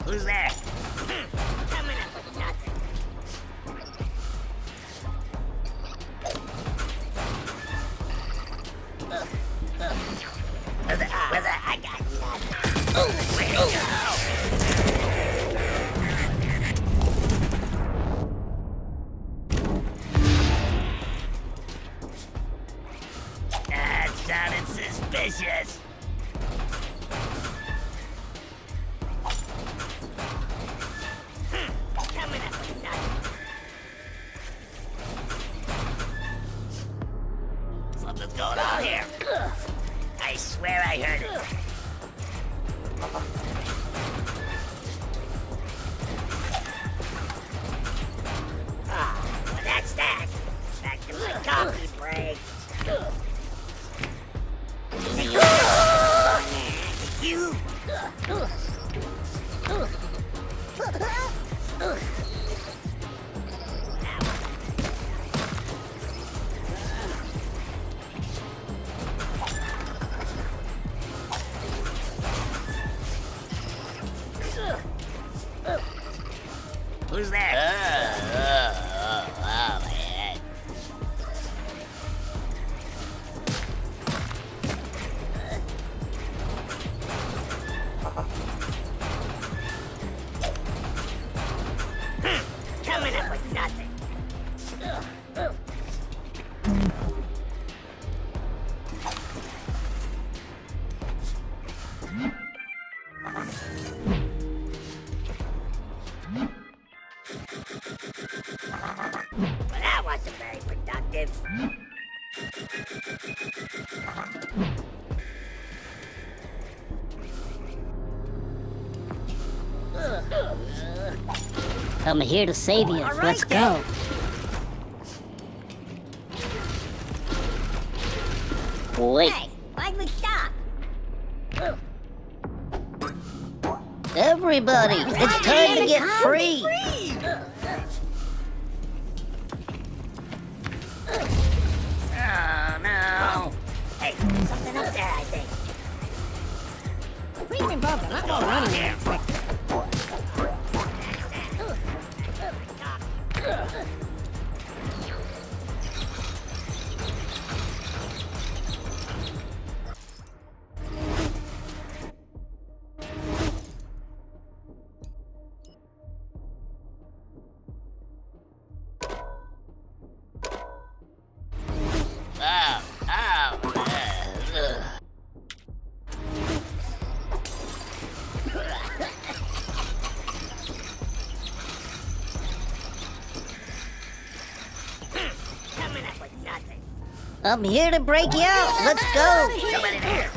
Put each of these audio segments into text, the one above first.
Who's there? Coming up with nothing. I got nothing. Way to go! That sounded suspicious. Coming up with nothing. Something's going on here. I swear I heard it. Well, that's that. Back to my coffee break. You. Who's there? Oh, man. Coming up with nothing. Well, that wasn't very productive. I'm here to save you. All right, Let's then. go. Wait. Hey, why'd we stop? Everybody, it's time to get free. Oh, no. Hey, something up there, I think. Freeman bumping. I'm not running here. Coming up with nothing. I'm here to break you out. Let's go. Somebody there.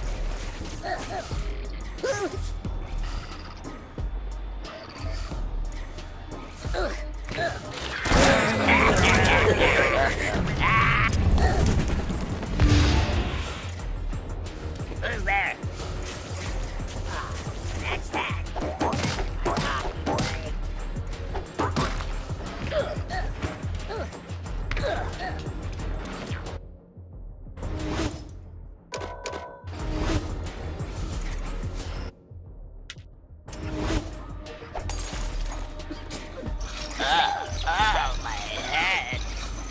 Who's there? Oh, that's that. My coffee break. Oh, my head.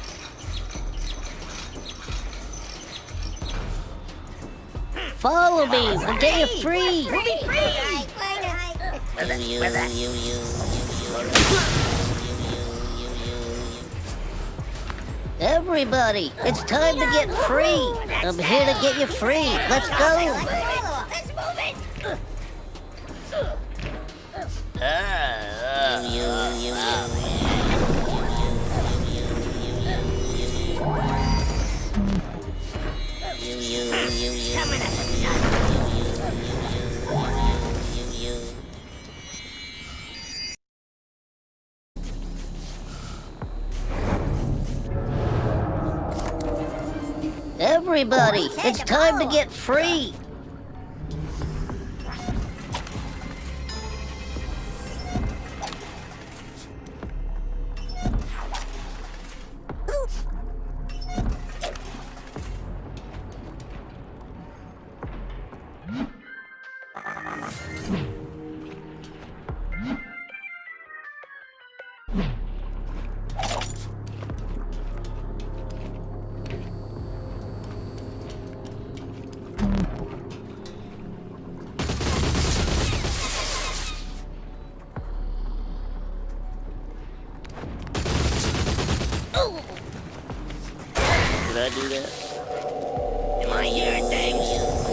Follow me. We'll get you free. We'll be free. Everybody, it's time to get free. I'm here to get you free. Let's go. Let's move it. Coming up with Everybody, it's time to get free. I do that? Am I hearing things?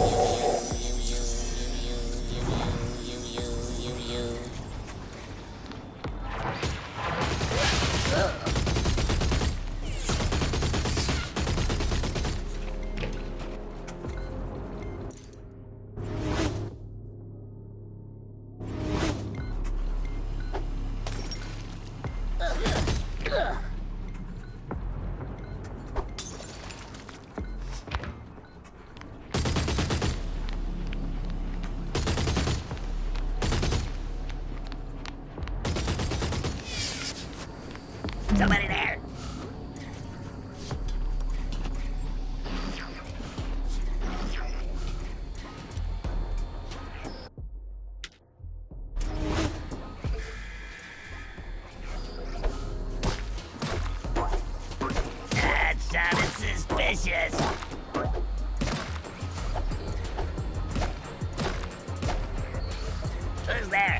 Somebody there. That sounded suspicious. Who's there?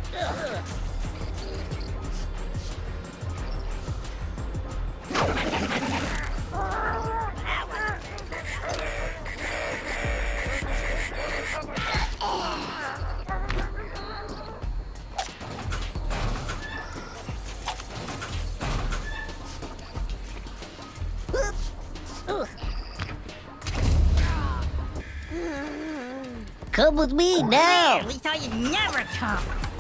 Come with me now. We thought you'd never come.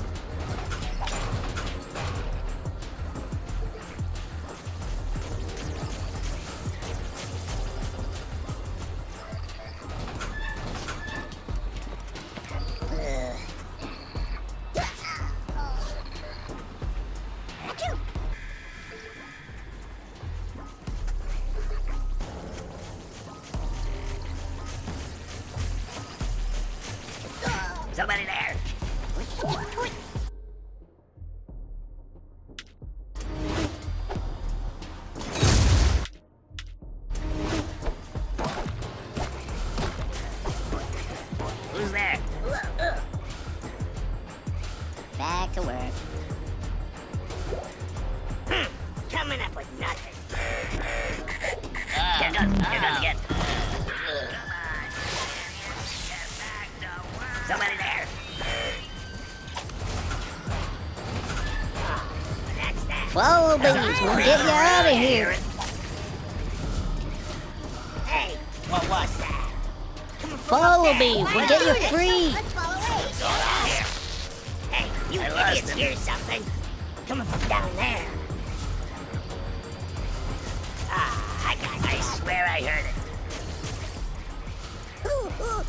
Somebody there. Who's there? Back to work. Coming up with nothing. Here goes again. Come on. Get back to work. Somebody there. That's that. Follow me. We'll get you out of here. Hey, what was that? Follow me. We'll get you free. Let's follow What's going on here? Hey, you idiots, hear something? Coming from down there. Ah, I swear I heard it.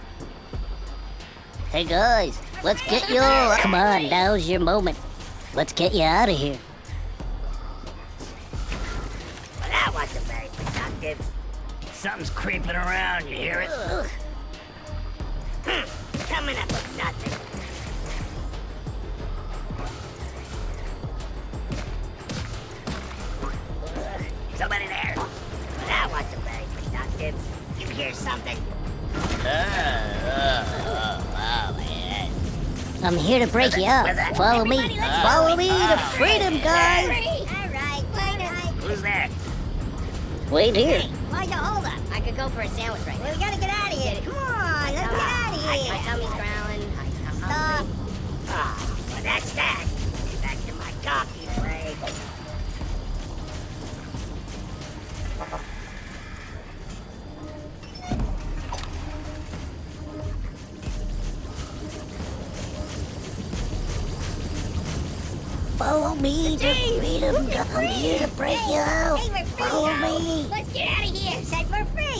Hey guys, let's get you all. Come on, now's your moment. Let's get you out of here. Well, that wasn't very productive. Something's creeping around, you hear it? Coming up with nothing. Somebody there. Well, that wasn't very productive. You hear something? Man. I'm here to break you up. Follow me. Follow me to freedom, guys. All right, later. Who's there? Wait here. Why'd you hold up? I could go for a sandwich right now. Well, we gotta get out of here. Come on, let's get out of here. My tummy's growling. I'm hungry. Ah, well, that's that. Back to my coffee break. Follow me to freedom. I'm here to break you out. Hey, we're free Follow now. me. Let's get out of here. Said we're free.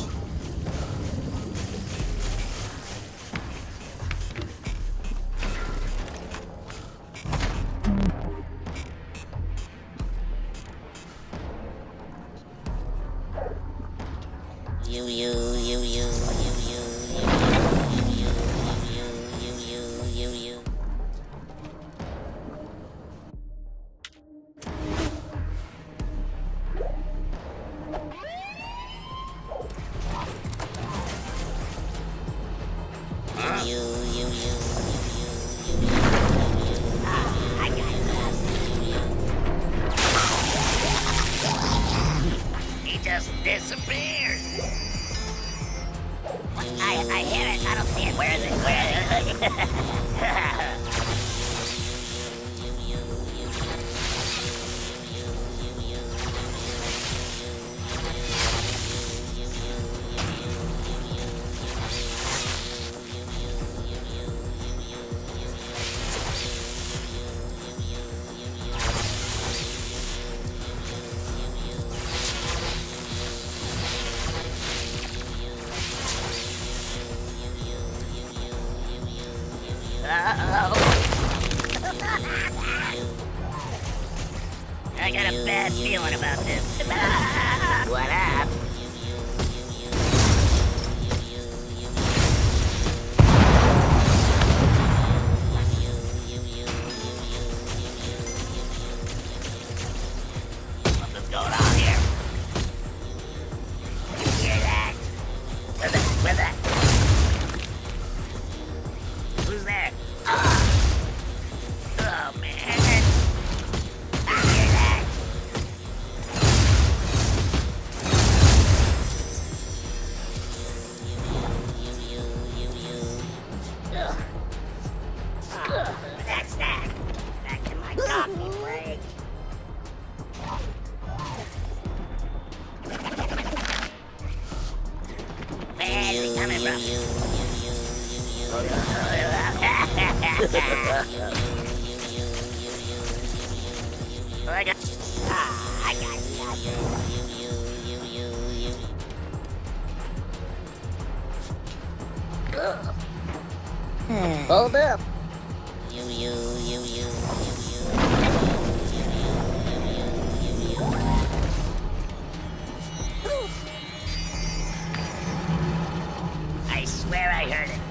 He just disappeared. don't see it. Where is it? Where is it? I got a bad feeling about this. What up? Something's going on here. You hear that? Where's that? Where's that? Who's there? Oh, man. I hear that. That's that. Back to my coffee break. Where is he coming from? I got nothing. Hold up. I swear I heard it.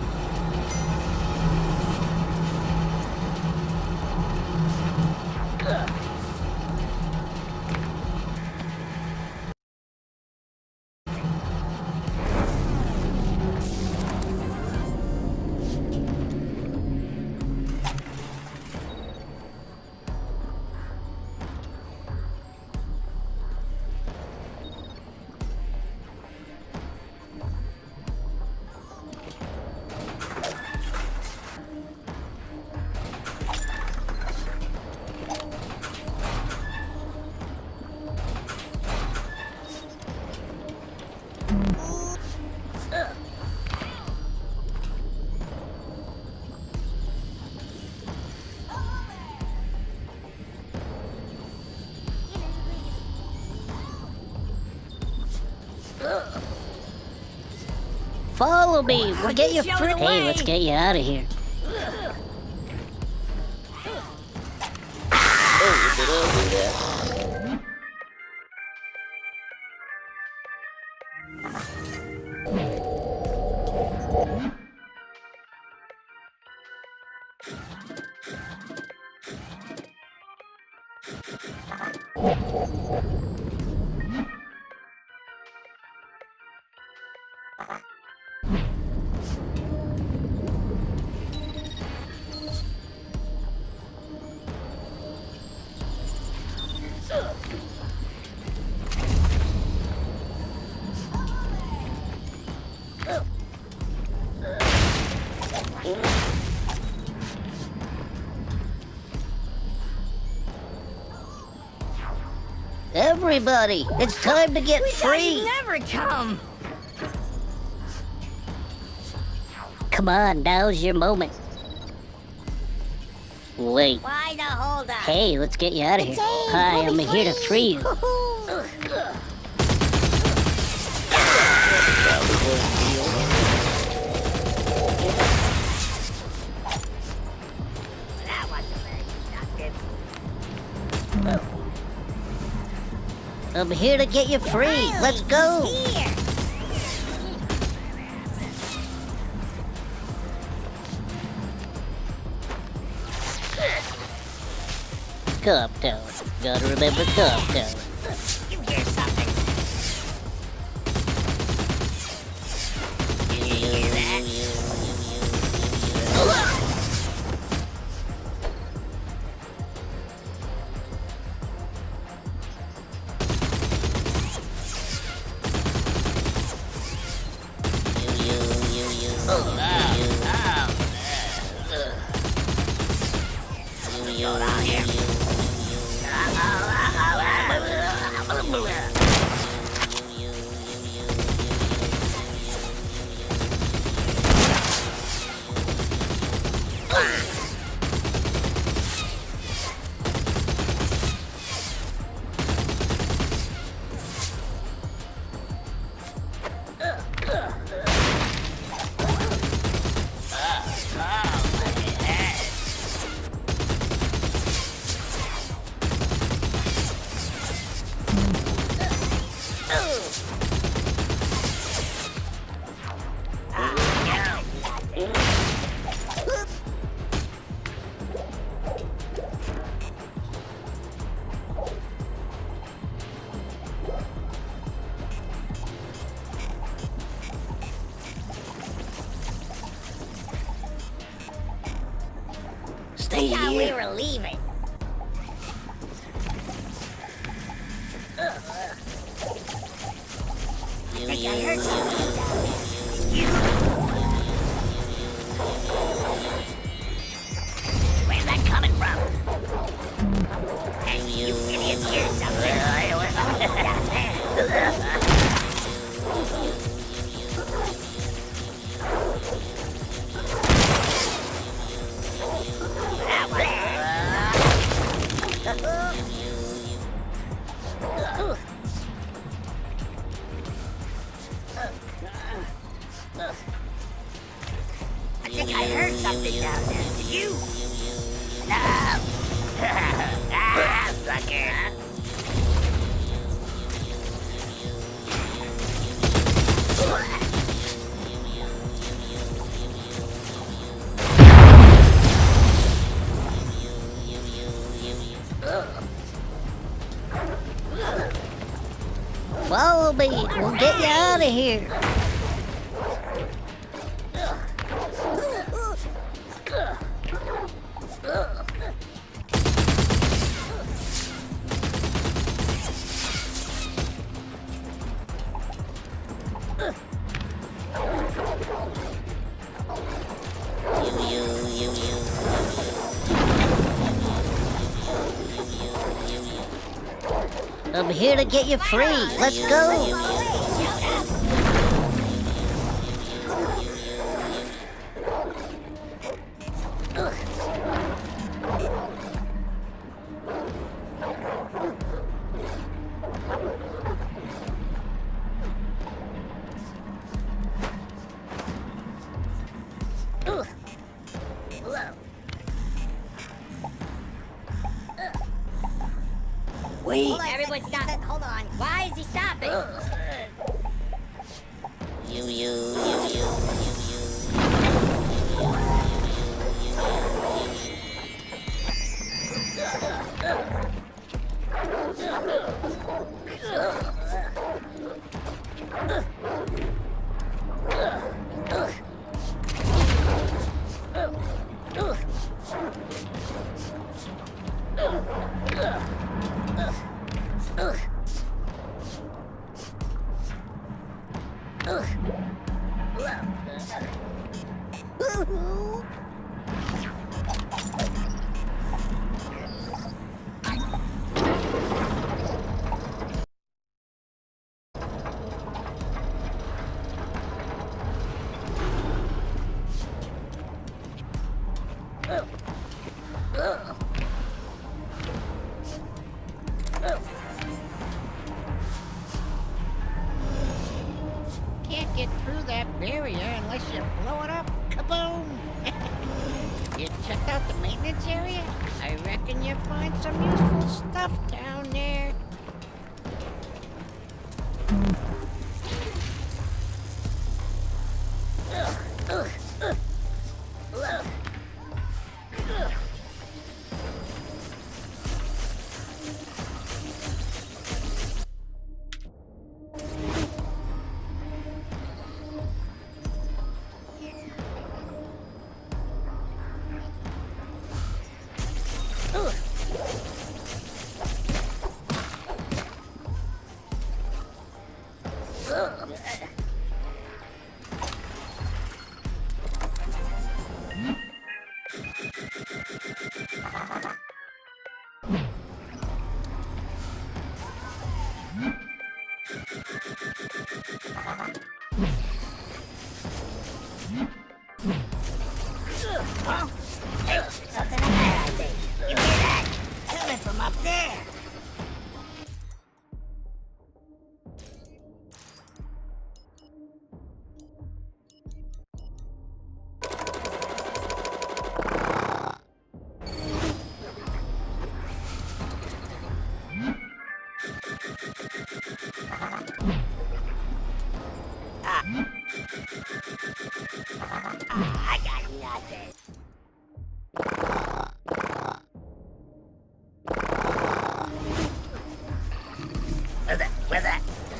Follow me. We'll get you free. Hey, let's get you out of here. Everybody, it's time to get free. Never come. Come on, now's your moment. Wait. Why the hold up? Hey, let's get you out of here. Hi, I'm here to free you. That wasn't very productive. I'm here to get you free. Let's go. Here. Calm down. Gotta remember, calm down. You hear something? You hear that? What's going on here? Stay Thought we here. were leaving. I think I heard something. Where's that coming from? Hey, you idiots, hear something? I think I heard something down there. Did you? No. Ah, sucker. Follow me. We'll get you out of here. I'm here to get you free. Let's go. Wait. Everyone stop. Hold on. Why is he stopping? Can't get through that barrier unless you blow it up. Kaboom! You checked out the maintenance area? I reckon you'll find some useful stuff down there. Huh? Hey, something in there, I think. You hear that? Coming from up there. I got nothing. Where's that? Where's that?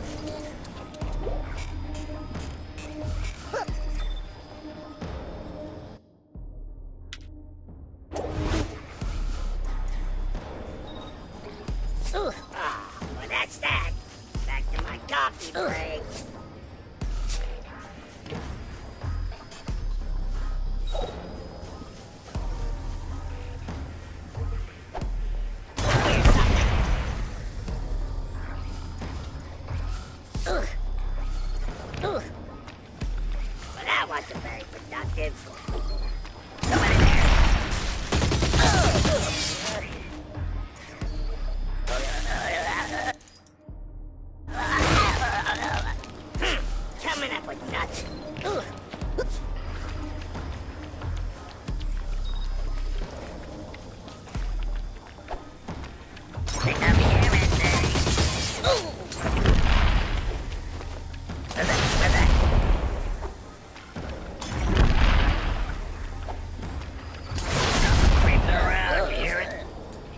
Well, that's that. Back to my coffee break. Well, that wasn't very productive. Someone in there. Coming up with nothing. Pick up here, mister. Where's that? Where's that? Something creeping around, you hear it?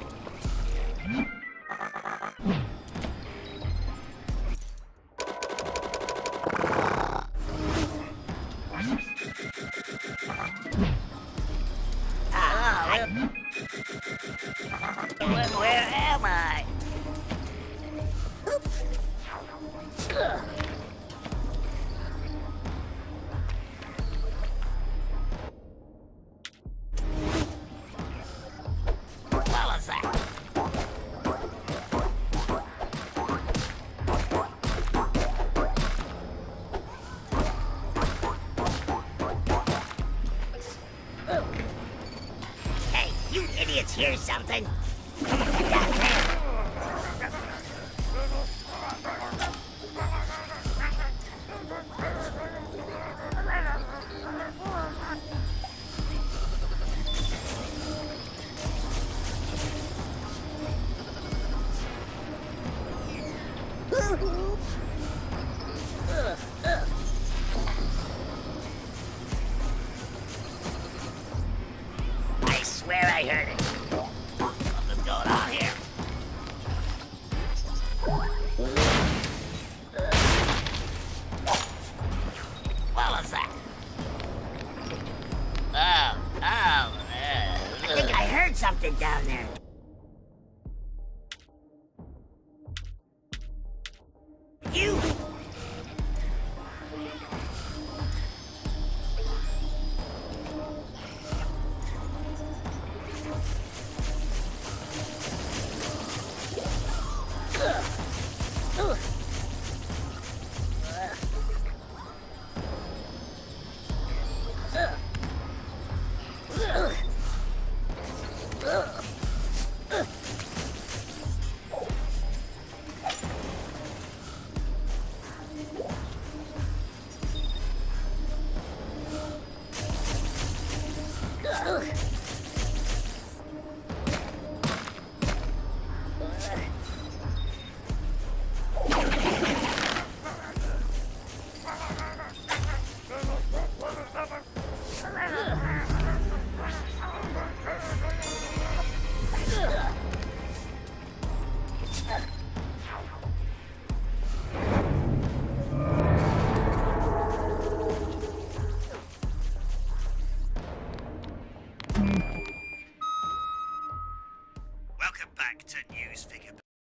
Where am I? What was that? Hey, you idiots hear something? Coming from down there. I swear I heard it. Something's going on here. What was that? I think I heard something down there. You! Welcome back to Newsfigure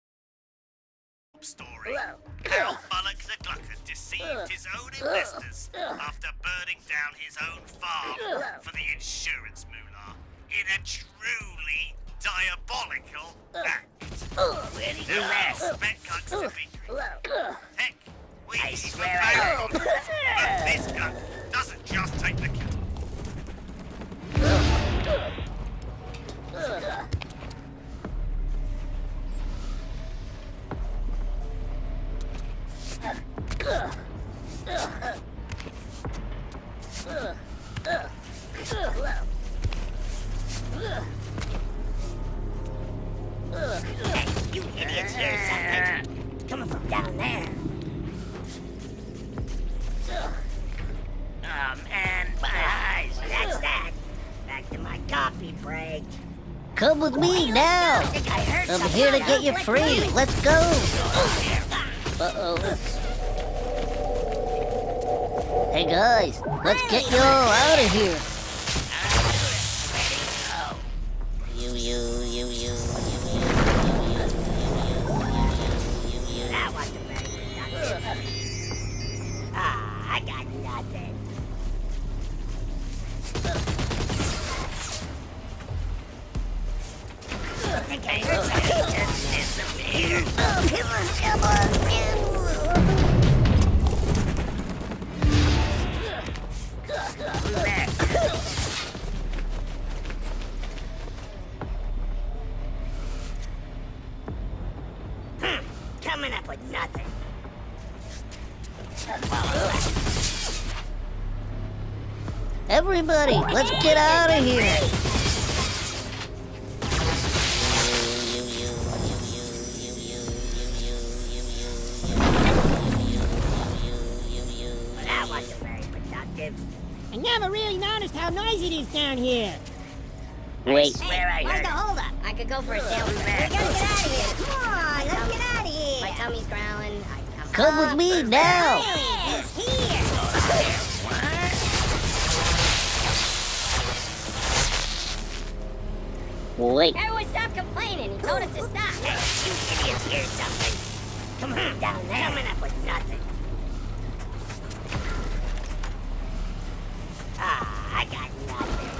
story. Whoa. Carol Bullock the Gluckon deceived his own investors after burning down his own farm for the insurance moolah in a truly diabolical act. Who expect Glucks to be Heck, we I even swear married. I But this Gluck doesn't just take Hey, you idiots hear something? It's coming from down there. Oh man, my eyes. That's that. Back to my coffee break. Come with me now. I think I heard I'm something. here to get you free. Let's go. Uh-oh. Hey guys, let's get you all out of here. That wasn't very productive. Ah, I got nothing. I think I heard something just disappear. Oh, come on, coming up with nothing. Everybody, let's get out of here. That wasn't very productive. I never really noticed how noisy it is down here. Wait, Swear I Where's heard the it. holdup? I could go for a sandwich. We gotta get out of here. Come on, let's get out of here. My tummy's growling. come with me now. It's here. Wait, Everyone stop complaining. He told us to stop. Hey, you idiots hear something? Come on, down there. Coming up with nothing. Ah, I got nothing.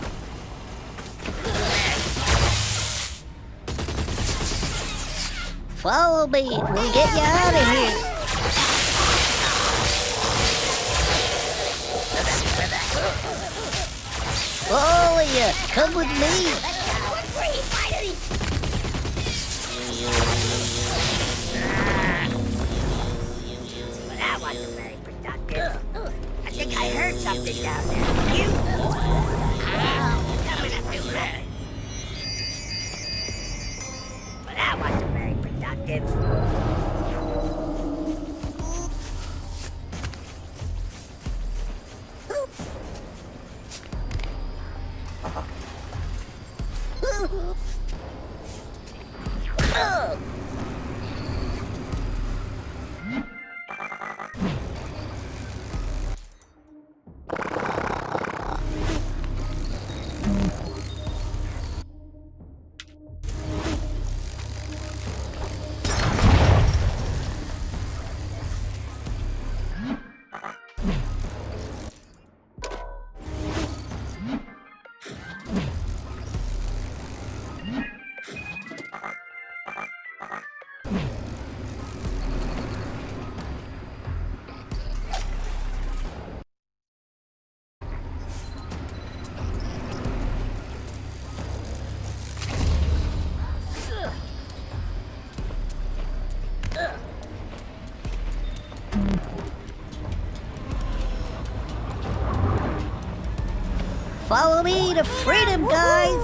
follow me. We'll get you out of here. All of you, come with me. That wasn't very productive. I think I heard something down there. You? Coming up with nothing. But that wasn't very productive. Follow me to freedom, guys.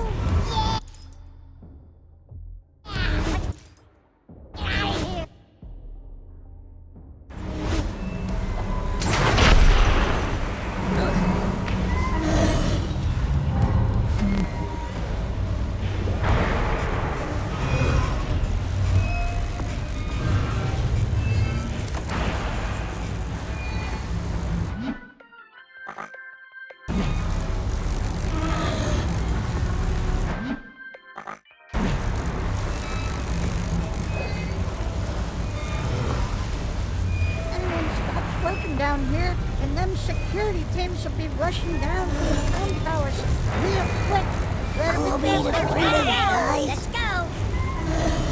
Working down here, and them security teams will be rushing down to the phone towers real quick. Follow me to freedom, guys. Let's go.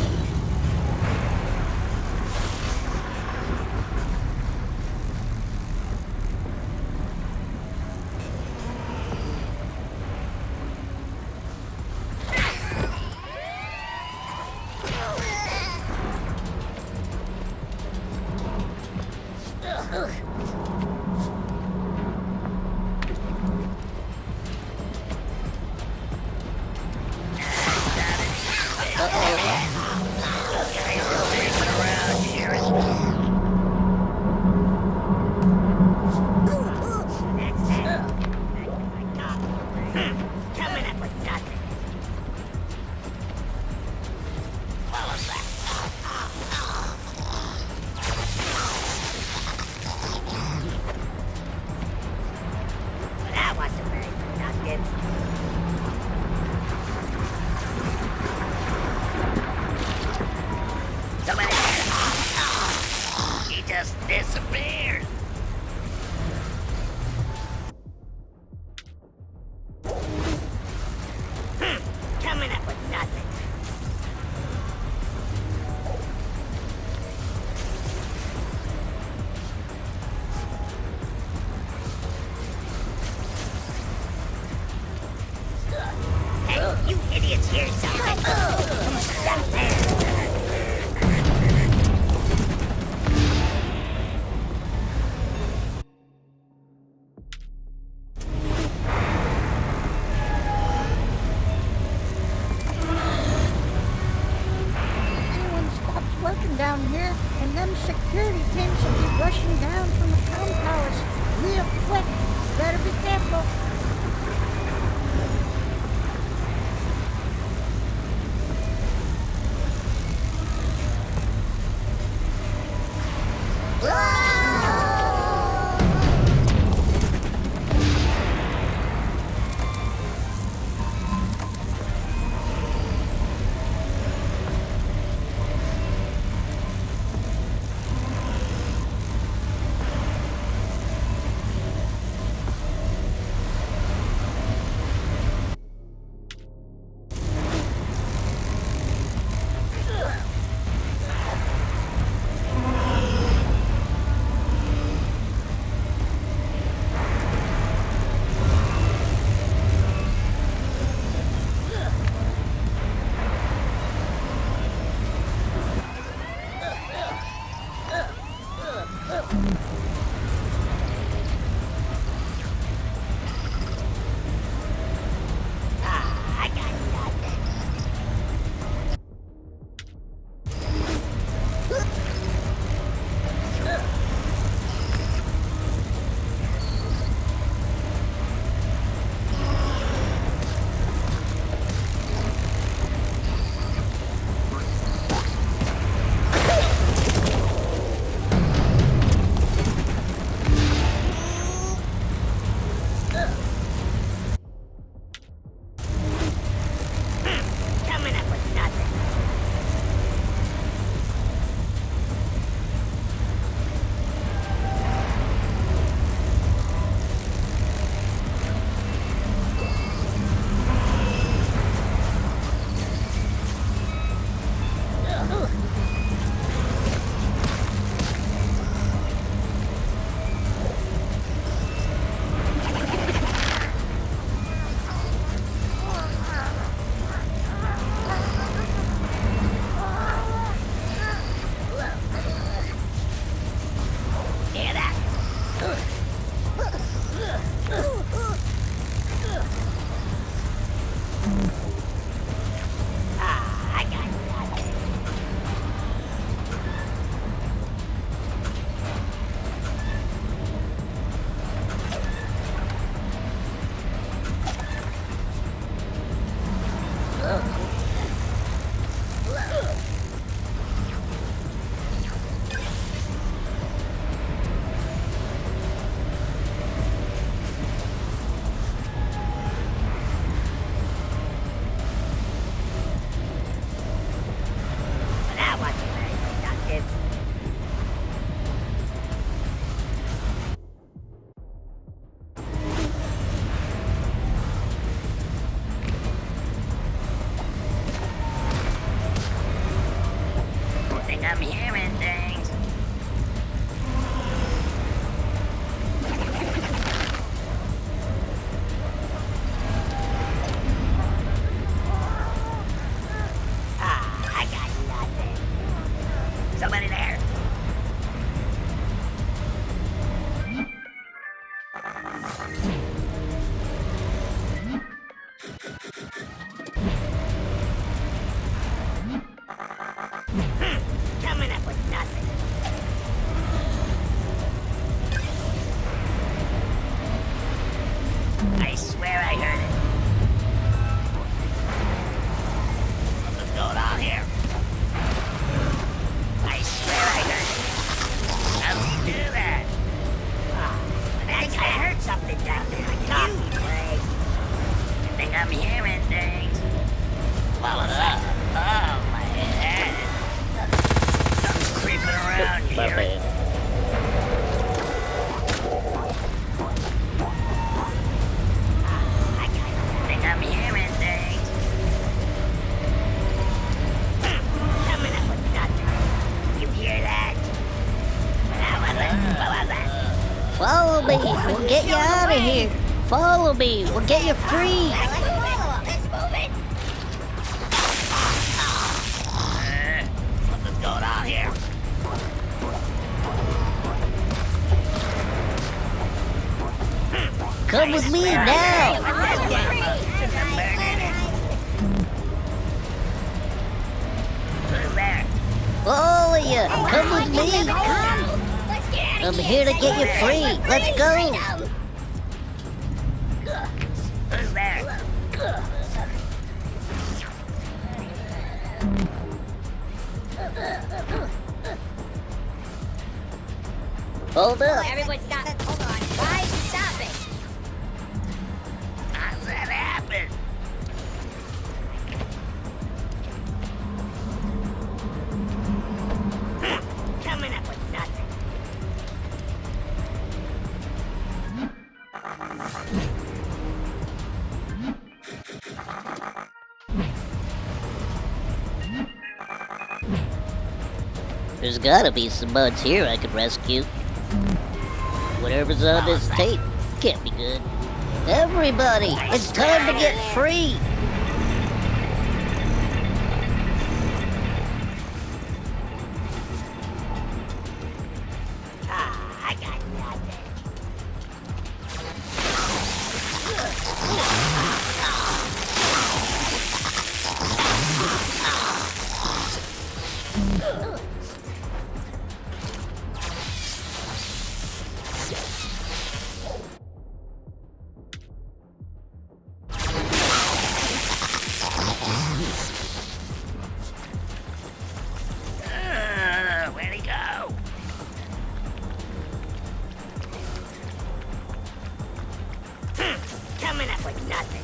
some bears. Coming up with nothing. Hey, you idiots, here's something. Stop there. Anyone stops working down here, and them security teams will be rushing down from the comm towers real quick. Better be careful. I'm hearing things. I got nothing. Somebody there. Coming up with nothing. I swear I heard it. What's going on here? I swear I heard it. How'd he do that? I think I heard something down there. A coffee break. I think I'm hearing things. Follow up. Oh, my head. Something's creeping around here. of here. Follow me. We'll get you free. Let's move it. Something's going on here. Come with me now. Who's there? All of you, come with me. Let's get out of I'm here. here to get you free. Let's go. Who's there? Hold up. Everyone stop. Hold on. Why is he stopping? How's that happen? Coming up with nothing. There's gotta be some buds here I could rescue. Whatever's on this tape can't be good. Everybody, it's time to get free. I got nothing. Where'd he go? Coming up with nothing.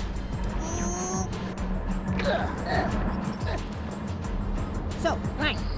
So, right.